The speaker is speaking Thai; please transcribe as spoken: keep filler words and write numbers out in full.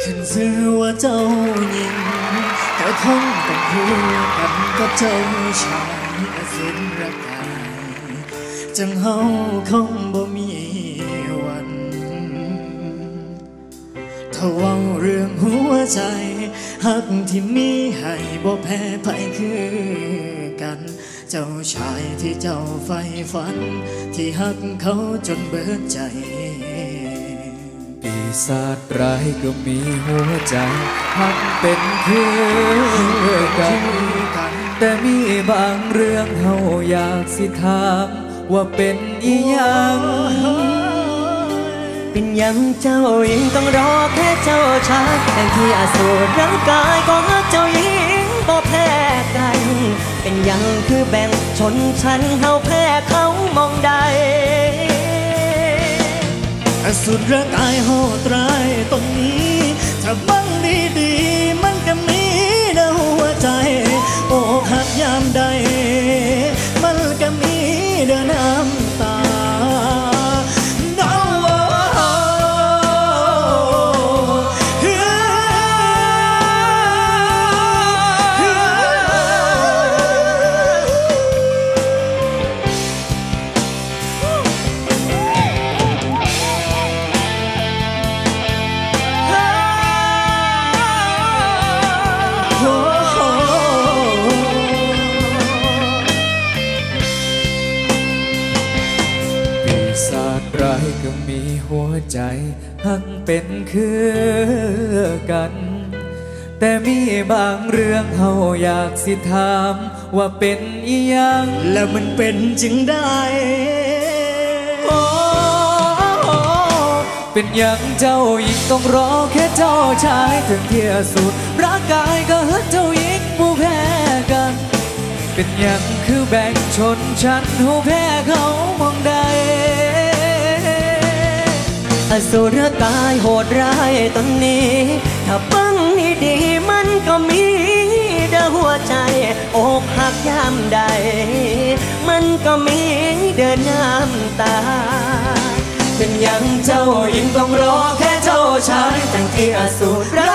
ขึ้นชื่อว่าเจ้าหญิงก็คงต้องคู่กันกับเจ้าชายอสุรกายจังเฮาคงบ่มีวันถ้าเว้าเรื่องหัวใจฮักที่มีให้บ่แพ้ไผคือกันเจ้าชายที่เจ้าใฝ่ฝันที่ฮักเขาจนเบิดใจปีศาจร้ายก็มีหัวใจฮักเป็นคือกันแต่มีบางเรื่องเฮาอยากสิถามว่าเป็นอีหยังเป็นยังเจ้าหญิงต้องรอแค่เจ้าชายแต่ที่อาสูรร่างกายก็ฮักเจ้าหญิงบ่แพ้กันเป็นยังคือแบ่งชนชั้นเฮาแพ้เขามองใดอสุรกายโหดร้ายตรงนี้ถ้าบังดีๆมันก็มีในหัวใจโอ้หักยามใดมันก็มีเดินน้ำตาก็มีหัวใจฮักเป็นคือกันแต่มีบางเรื่องเฮาอยากสิถามว่าเป็นอีหยังแล้วมันเป็นจึงได้โอ้เป็นอย่างเจ้าหญิงต้องรอแค่เจ้าชายถึงที่สุดร่างกายก็ฮักเจ้าหญิงผู้แพ้กันเป็นอย่างคือแบ่งชนชั้นหูแพ้เขามองใดอสุรกายโหดร้ายตนนี้ถ้าฟังนี่ดีมันก็มีเด้อหัวใจอกหักยามใดมันก็มีเดินน้ำตาเป็นอย่างเจ้าหญิงต้องรอแค่เจ้าชายแต่งที่อสูร